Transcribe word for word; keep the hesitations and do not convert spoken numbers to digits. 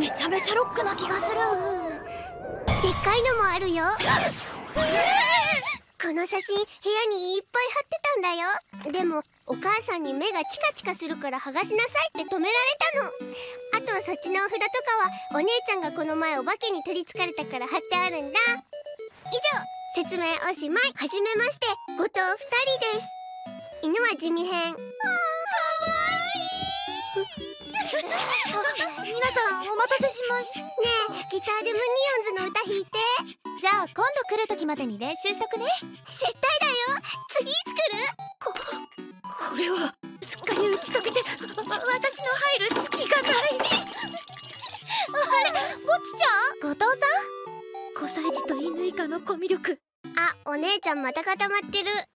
めちゃめちゃロックな気がする。 でっかいのもあるよ。この写真部屋にいっぱい貼ってたんだよ。でもお母さんに目がチカチカするから剥がしなさいって止められたの。あとそっちのお札とかはお姉ちゃんがこの前お化けに取りつかれたから貼ってあるんだ。以上、説明おしまい。はじめまして、後藤ふたりです。犬は地味編。 皆さんお待たせしまし。 ねえ、ギターでムニオンズの歌弾いて。 じゃあ今度来る時までに練習しとくね。 絶対だよ。次いつ来る？ こ、これはすっかり打ち解けて私の入る隙がない。あれ、ぼっちちゃん？後藤さん？ごさい児と犬以下のコミュ力。 あ、お姉ちゃんまた固まってる。